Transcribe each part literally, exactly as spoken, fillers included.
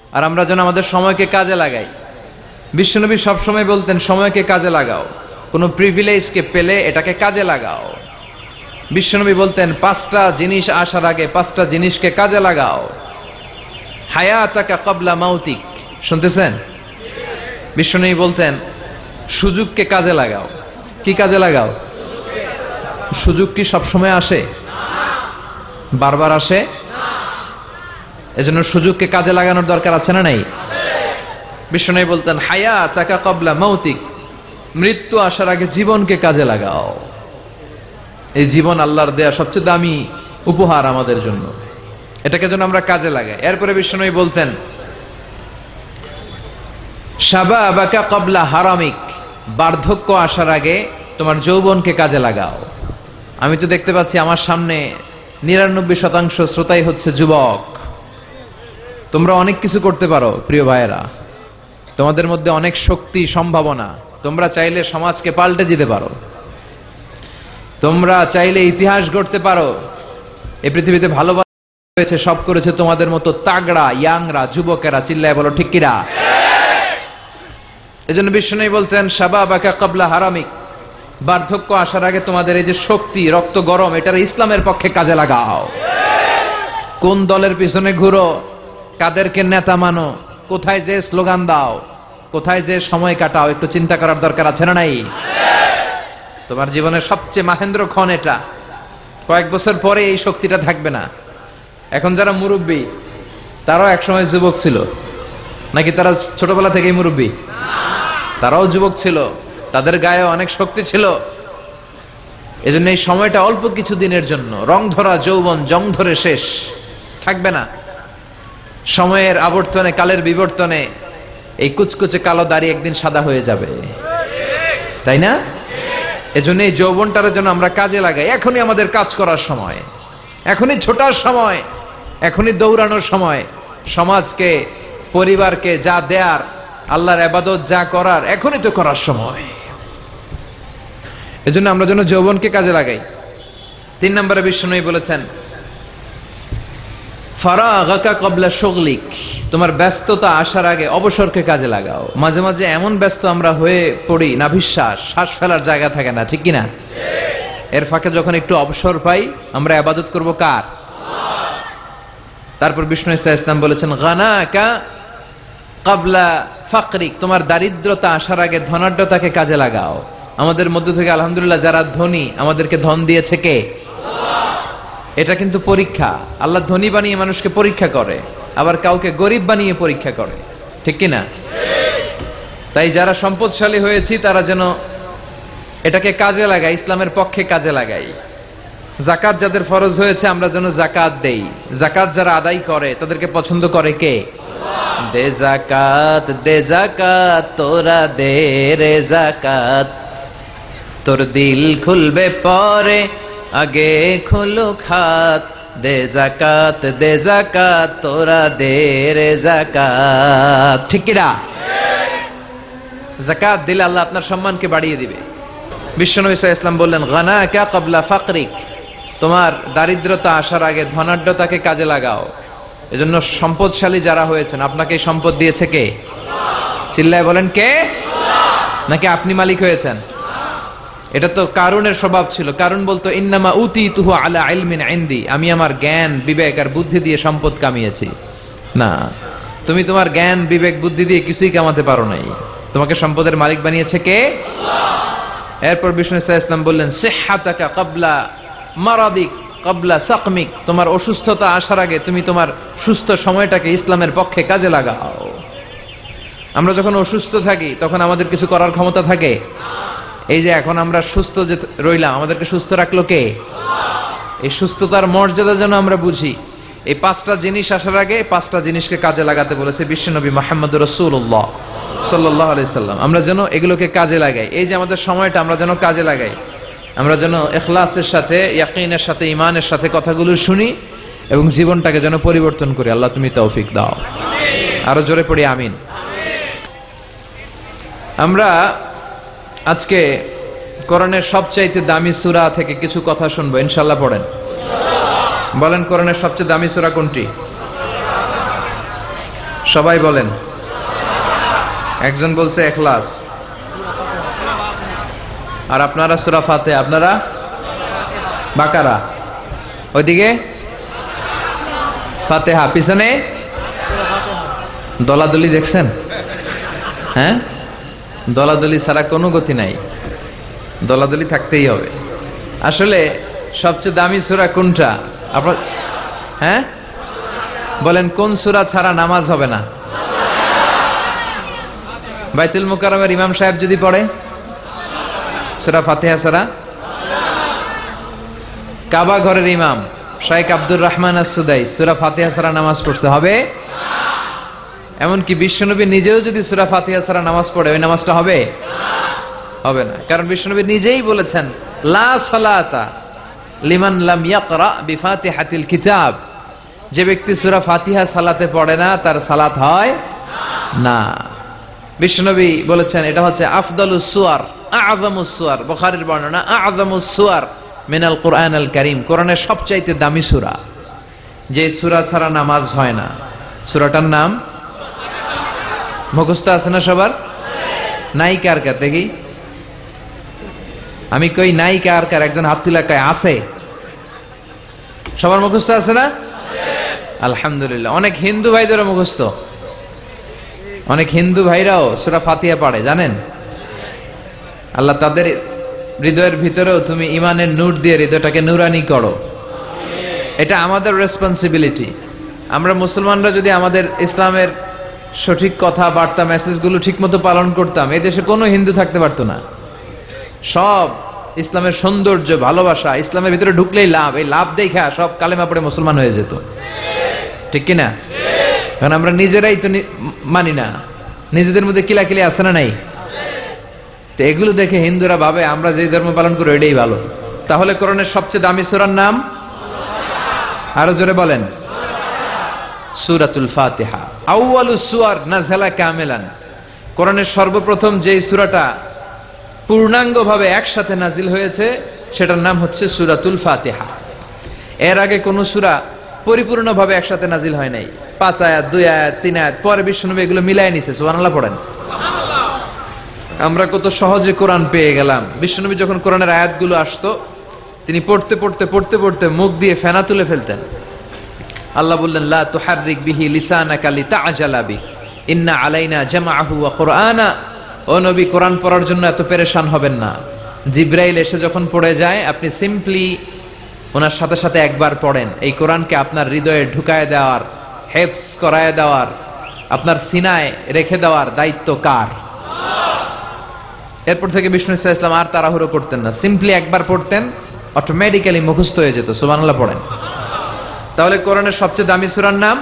আর আমরা যেন আমাদের সময়কে কাজে লাগাই। বিশ্বনবী সবসময় বলতেন সময়কে কাজে লাগাও, কোনো প্রিভিলেজকে পেলে এটাকে কাজে লাগাও। বিশ্বনবী বলতেন পাঁচটা জিনিস আসার আগে পাঁচটা জিনিসকে কাজে লাগাও। হায়াতাকা ক্বাবলা মাউতিক, শুনতেছেন? বিশ্বনবী বলতেন সুযোগকে কাজে লাগাও। কি কাজে লাগাও? সুযোগ কি সবসময় আসে? বারবার আসে? এজন্য সুযোগকে কাজে লাগানোর দরকার আছে না নাই? বিশ্বনবী বলতেন হায়াতাকা ক্বাবলা মাউতিক, মৃত্যু আসার আগে জীবনকে কাজে লাগাও। এই জীবন আল্লাহর দেয়া সবচেয়ে দামি উপহার আমাদের জন্য, এটাকে যেন আমরা কাজে লাগাই। এরপরে বিশ্বনবী বলতেন শাবাবাকা ক্বাবলা হারামিক, বার্ধক্য আসার আগে তোমার যৌবনকে কাজে লাগাও। আমি তো দেখতে পাচ্ছি আমার সামনে নিরানব্বই শতাংশ শ্রোতাই হচ্ছে যুবক। তোমরা অনেক কিছু করতে পারো প্রিয় ভাইয়েরা, তোমাদের মধ্যে অনেক শক্তি সম্ভাবনা, তোমরা চাইলে সমাজকে পাল্টে দিতে পারো, তোমরা চাইলে ইতিহাস গড়তে পারো। এই পৃথিবীতে ভালোবাসা হয়েছে, সব করেছে তোমাদের মতো তাগড়া ইয়াংরা, যুবকেরা। চিল্লায় বলো ঠিক কিনা? এজন্য বিশ্বনবী বলতেন শাবাবাকা ক্বাবলা হারামিক, বার্ধক্য আসার আগে তোমাদের এই যে শক্তি, রক্ত গরম, এটার ইসলামের পক্ষে কাজে লাগাও। কোন দলের পিছনে ঘুরো, কাদেরকে নেতা মানো, কোথায় যে স্লোগান দাও, কোথায় যে সময় কাটাও, একটু চিন্তা করার দরকার আছে না নাই? তোমার জীবনের সবচেয়ে মাহেন্দ্র ক্ষণ এটা। কয়েক বছর পরে এই শক্তিটা থাকবে না। এখন যারা মুরব্বী তারাও একসময় যুবক ছিল নাকি? তারা ছোটবেলা থেকেই মুরব্বী? তারাও যুবক ছিল, তাদের গায়ে অনেক শক্তি ছিল। এজন্য এই সময়টা অল্প কিছু দিনের জন্য। রং ধরা যৌবন জং ধরে শেষ, থাকবে না। সময়ের আবর্তনে, কালের বিবর্তনে এই কুচকুচে কালো দাড়ি একদিন সাদা হয়ে যাবে, তাই না? এজন্য এই যৌবনটার জন্য আমরা কাজে লাগাই। এখনই আমাদের কাজ করার সময়, এখনই ছোটার সময়, এখনই দৌড়ানোর সময়। সমাজকে, পরিবারকে যা দেয়ার, আল্লাহর ইবাদত যা করার, এখনই তো করার সময়। এজন্য আমরা যেন যৌবনকে কাজে লাগাই। তিন নম্বরে বিশ্বনবী বলেছেন ফারাগাকা ক্বাবলা শুগলিক, তোমার ব্যস্ততা আসার আগে অবসরকে কাজে লাগাও। মাঝে মাঝে এমন ব্যস্ত আমরা হয়ে পড়ি, নাভিশ্বাস, শ্বাস ফেলার জায়গা থাকে না, ঠিক কিনা? এর ফাঁকে যখন একটু অবসর পাই আমরা ইবাদত করব কার? তারপর বিষ্ণু ইসা ইসলাম বলেছেন গানাকা ক্বাবলা ফাকরিক, তোমার দারিদ্রতা আসার আগে ধনাঢ্যতাকে কাজে লাগাও। আমাদের মধ্য থেকে আলহামদুলিল্লাহ যারা ধনী, আমাদেরকে ধন দিয়েছে কে? এটা কিন্তু পরীক্ষা। আল্লাহ ধনী বানিয়ে মানুষকে পরীক্ষা করে, আবার কাউকে গরিব বানিয়ে পরীক্ষা করে, ঠিক কিনা? তাই যারা সম্পদশালী হয়েছি তারা যেন এটাকে কাজে লাগাই, ইসলামের পক্ষে কাজে লাগাই। যাকাত যাদের ফরজ হয়েছে আমরা যেন যাকাত দেই। যাকাত যারা আদায় করে তাদেরকে পছন্দ করে কে? দে যাকাত, দে যাকাত, তোরা দে রে যাকাত, তোর দিল খুলবে পরে, আগে খোলো খাত। দে যাকাত, দে যাকাত, তোরা দে রে যাকাত, ঠিক কিনা? যাকাত দিলে আল্লাহ আপনার সম্মানকে বাড়িয়ে দিবে। বিশ্বনবী সাল্লাল্লাহু আলাইহি ওয়াসাল্লাম বললেন গানাকা ক্বাবলা ফাকরিক, তোমার দারিদ্রতা আসার আগে ধনাঢ্যতাকে কাজে লাগাও। এজন্য সম্পদশালী যারা হয়েছেন, আপনাকে এই সম্পদ দিয়েছে কে? চিল্লায় বলেন কে? নাকি আপনি মালিক হয়েছেন? এটা তো কারুনের স্বভাব ছিল। কারুন বলতো ইন্নামা উতিতুহু আলা ইলমিন ইনদি, আমি আমার জ্ঞান বিবেক আর বুদ্ধি দিয়ে সম্পদ কামিয়েছি। না, তুমি তোমার জ্ঞান বিবেক বুদ্ধি দিয়ে কিছুই কামাতে পারো নাই। তোমাকে সম্পদের মালিক বানিয়েছে কে? আল্লাহ। এরপর বিষ্ণু সাল্লাল্লাহু আলাইহি ওয়াসাল্লাম বললেন সিহহাতাকা ক্বাবলা মারাদিক ক্বাবলা সাকমিক, তোমার অসুস্থতা আসার আগে তুমি তোমার সুস্থ সময়টাকে ইসলামের পক্ষে কাজে লাগাও। আমরা যখন অসুস্থ থাকি তখন আমাদের কিছু করার ক্ষমতা থাকে? এই যে এখন আমরা সুস্থ যে রইলাম, আমাদেরকে সুস্থ রাখলো কে? আল্লাহ। এই সুস্থতার মর্যাদা যেন আমরা বুঝি। এই পাঁচটা জিনিস আসার আগে পাঁচটা জিনিসকে কাজে লাগাতে বলেছে বিশ্বনবী মুহাম্মদুর রাসূলুল্লাহ সাল্লাল্লাহু আলাইহি সাল্লাম। আমরা যেন এগুলোকে কাজে লাগাই। এই যে আমাদের সময়টা আমরা যেন কাজে লাগাই, আমরা যেন ইখলাসের সাথে, ইয়াকিনের সাথে, ঈমানের সাথে কথাগুলো শুনি এবং জীবনটাকে যেন পরিবর্তন করি। আল্লাহ তুমি তৌফিক দাও। আমিন। আরো জোরে পড়ি আমিন। আমরা আজকে কোরআনের সবচাইতে দামি সূরা থেকে কিছু কথা শুনবো, ইনশাআল্লাহ। পড়েন, বলেন কোরআনের সবচেয়ে দামি সূরা কোনটি? সবাই বলেন। একজন বলছে ইখলাস, আর আপনারা সূরা ফাতিহা, আপনারা বাকারা, ওইদিকে ফাতিহা, পিছনে দলাদলি। দেখছেন? হ্যাঁ, দলাদলি ছাড়া কোনো গতি নাই, দলাদলি থাকতেই হবে। আসলে সবচেয়ে দামি সূরা কোনটা আপনার? হ্যাঁ বলেন, কোন সূরা ছাড়া নামাজ হবে না? বাইতুল মুকাররমের ইমাম সাহেব যদি পড়ে সূরা ফাতিহা ছাড়া? কাবা ঘরের ইমাম শাইখ আব্দুর রহমান আস-সুদাই সূরা ফাতিহা ছাড়া নামাজ পড়ছে, হবে? এমনকি বিশ্বনবী নিজেও যদি সূরা ফাতিহা ছাড়া নামাজ পড়ে, ওই নামাজটা হবে? হবে না। কারণ বিশ্বনবী নিজেই বলেছেন, লা সালাতা লিমান লাম ইয়াকরা বিফাতিহাতিল কিতাব। যে ব্যক্তি সূরা ফাতিহা সালাতে পড়ে না, তার সালাত হয় না। বিশ্বনবী বলেছেন এটা হচ্ছে আফদালুস সুয়ার, আযমুস সুয়ার, বুখারীর বর্ণনা, আযমুস সুয়ার মিনাল কুরআনিল কারীম, কোরআনের সবচাইতে দামি সূরা। যে সূরা ছাড়া নামাজ হয় না, সূরাটার নাম মুখস্থ আছে না সবার? নাই কার কার দেখি? আমি কই নাই কার কার? একজন হাত তুলে কয় আছে। সবার মুখস্থ আছে না? আলহামদুলিল্লাহ। অনেক হিন্দু ভাইদেরও মুখস্থ, অনেক হিন্দু ভাইরাও সূরা ফাতিহা পড়ে, জানেন? আল্লাহ তাদের হৃদয়ের ভিতরেও তুমি ইমানের নূর দিয়ে হৃদয়টাকে নূরানি করো। এটা আমাদের রেসপন্সিবিলিটি। আমরা মুসলমানরা যদি আমাদের ইসলামের সঠিক কথা, বার্তা, মেসেজগুলো ঠিকমতো পালন করতাম, এই দেশে কোনো হিন্দু থাকতে পারতো না। সব ইসলামের সৌন্দর্য, ভালোবাসা, ইসলামের ভিতরে ঢুকলেই লাভ, এই লাভ দেখা সব কালেমা পড়ে মুসলমান হয়ে যেত, ঠিক কিনা? কারণ আমরা নিজেরাই তো মানি না, নিজেদের মধ্যে কিলাকিলি আছে না নাই? তো এগুলো দেখে হিন্দুরা ভাবে আমরা যে ধর্ম পালন করি এটাই ভালো। তাহলে কোরআনের সবচেয়ে দামি সূরার নাম? আরো জোরে বলেন। সূরাতুল ফাতিহা আউয়ালুস সুওয়ার নাযালা কামিলান। কোরআনের সর্বপ্রথম যেই সূরাটা পূর্ণাঙ্গভাবে একসাথে নাজিল হয়েছে সেটার নাম হচ্ছে সূরাতুল ফাতিহা। এর আগে কোন সূরা পরিপূর্ণভাবে একসাথে নাজিল হয় নাই। পাঁচ আয়াত, দুই আয়াত, তিন আয়াত, পরে বিশ্বনবী এগুলো মিলায় নিছে। সুবহানাল্লাহ পড়েন। আমরা কত সহজে কোরআন পেয়ে গেলাম। বিশ্বনবী যখন কোরআনের আয়াতগুলো আসতো, তিনি পড়তে পড়তে পড়তে পড়তে মুখ দিয়ে ফেনা তুলে ফেলতেন। আল্লাহ বললেন, লা তুহাররিক বিহি লিসানাকা লিতাআজালা বি ইন্না আলাইনা জামাআহু ওয়া কুরআনা। ও নবী, কোরআন পড়ার জন্য এত পেরেশান হবেন না। জিবরাইল এসে যখন পড়ে যায়, আপনি সিম্পলি ওনার সাথে সাথে একবার পড়েন। এই কোরআনকে আপনার হৃদয়ে ঢুকায় দেওয়ার, হেফজ করায় দেওয়ার, আপনার সিনায় রেখে দেওয়ার দায়িত্ব কার? এরপর থেকে বিষ্ণু ইসা ইসলাম আর তাড়াহুড়ো করতেন না, সিম্পলি একবার পড়তেন, অটোমেটিক্যালি মুখস্থ হয়ে যেত। সুবহানাল্লাহ পড়েন। তাহলে কোরআনের সবচেয়ে দামি সূরার নাম?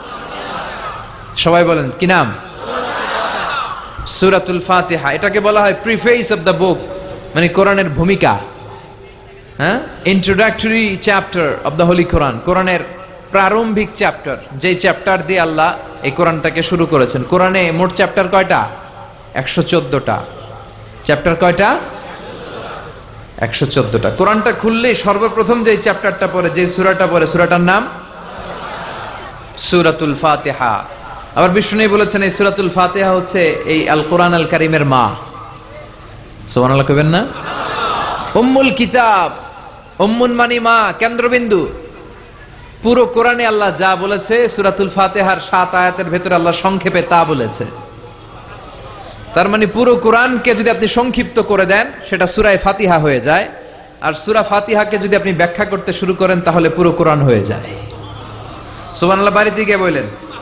সবাই বলেন, কি নাম? সূরাতুল ফাতিহা। এটাকে বলা হয় প্রিফেস অফ দ্য বুক, মানে কোরআনের ভূমিকা। হ্যাঁ, introductory chapter of the holy Quran, কোরআনের প্রারম্ভিক চ্যাপ্টার, যেই চ্যাপ্টার দিয়ে আল্লাহ এই কোরআনটাকে শুরু করেছেন। কোরআনে মোট চ্যাপ্টার কয়টা? একশো চোদ্দটা। চ্যাপ্টার কয়টা? একশো চোদ্দটা। কোরআনটা খুললে সর্বপ্রথম যে চ্যাপ্টারটা পড়ে, যে সূরাটা পড়ে, সূরাটার নাম সূরাতুল ফাতিহা। আবার বিষ্ণু বলেছেন এই সূরাতুল ফাতিহা হচ্ছে এই আল কোরআন আল কারীমের মা। সুবহানাল্লাহ কইবেন না? উম্মুল কিতাব, উম্মুন মানে মা, কেন্দ্রবিন্দু। পুরো কোরআনে আল্লাহ যা বলেছে সূরাতুল ফাতিহার সাত আয়াতের ভেতরে আল্লাহ সংক্ষেপে তা বলেছে। তার মানে পুরো কোরআনকে যদি আপনি সংক্ষিপ্ত করে দেন, সেটা সূরা ফাতিহা হয়ে যায়। আর সূরা ফাতিহাকে যদি আপনি ব্যাখ্যা করতে শুরু করেন, তাহলে পুরো কোরআন হয়ে যায়। সুবহানাল্লাহ। বাড়িতে গিয়ে বললেন।